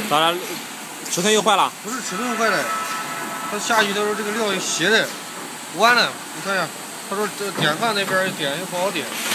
咋了？尺寸又坏了？ 不是尺寸坏了，他下去的时候这个料斜的弯了，你看一下，他说这点饭那边点又不好点。